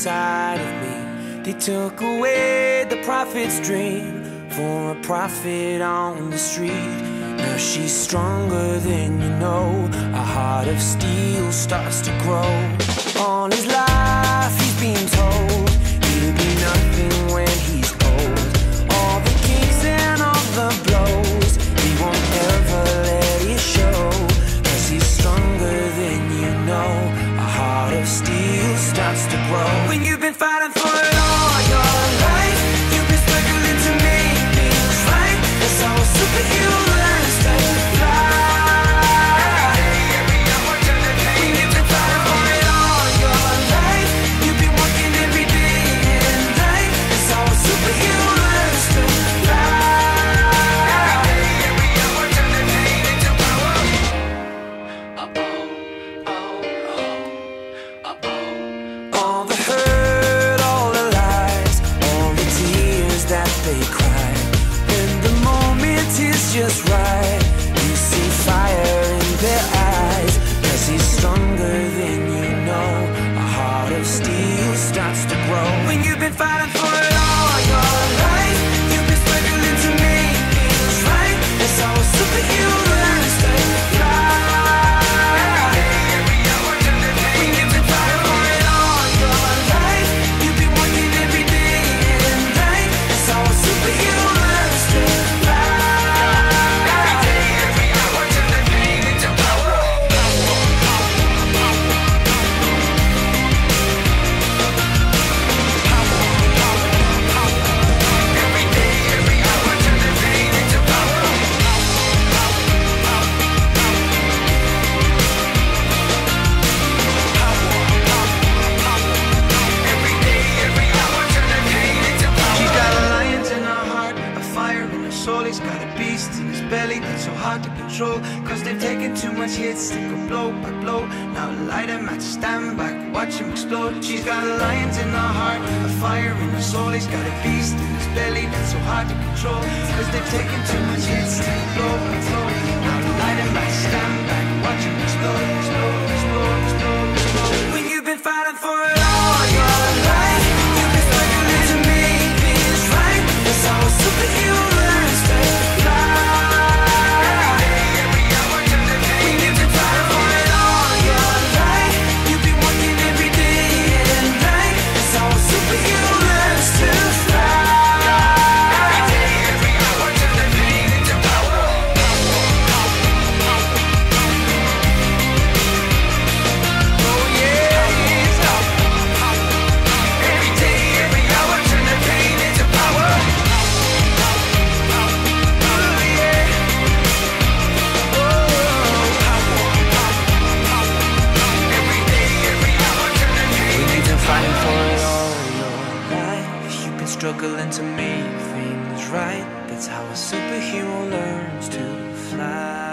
inside of me. They took away the prophet's dream for a prophet on the street. Now she's stronger than you know. A heart of steel starts to grow. All his life he's been told he'll be nothing when he's old. All the kicks and all the blows, he won't ever let it show. 'Cause he's stronger than you know. A heart of steel starts to grow. When you've been fighting for it all your life, you've been struggling to make things right. That's how a superhero learns to fly. When you've been fighting for it all your life, you've been working every day and night. That's how a superhero learns to fly. All the hurt, all the lies, all the tears that they cry. When the moment is just right, you see fire in their eyes. 'Cause he's stronger than you know. A heart of steel starts to grow. When you've been fighting for it all your life, you've been struggling to make things right. That's how a superhero learns to fly. When you've been fighting for it all your life, you've been working every day and night. That's how a superhero learns to fly. Every hour, turn the pain into power. Every day, every hour, turn the pain into power. Every day, every hour, turn the pain into power. She's got a lion in her heart, a fire in her soul. He's got a beast in his belly that's so hard to control. 'Cause they've taken too much hits, they go blow by blow. Now light him at stand back, watch him explode. She's got a lion in her heart, a fire in her soul. He's got a beast in his belly that's so hard to control. 'Cause they've taken too much hits, they go blow by blow. Now light him at stand back, watch him explode, explode, explode, explode, explode. When you've been fighting for it all your life, you've been struggling to make things right. That's how a superhero learns to fly. When you've been fighting for it all your life, you've been working every day and night. That's how a superhero learns to fly. Every day, every hour, turn the pain into power. Oh yeah. Every day, every hour, turn the pain into power. Oh yeah. Every day, every hour, turn the pain into power. When you've been fighting for it all your life, you've been struggling to make things right. That's how a superhero learns to fly.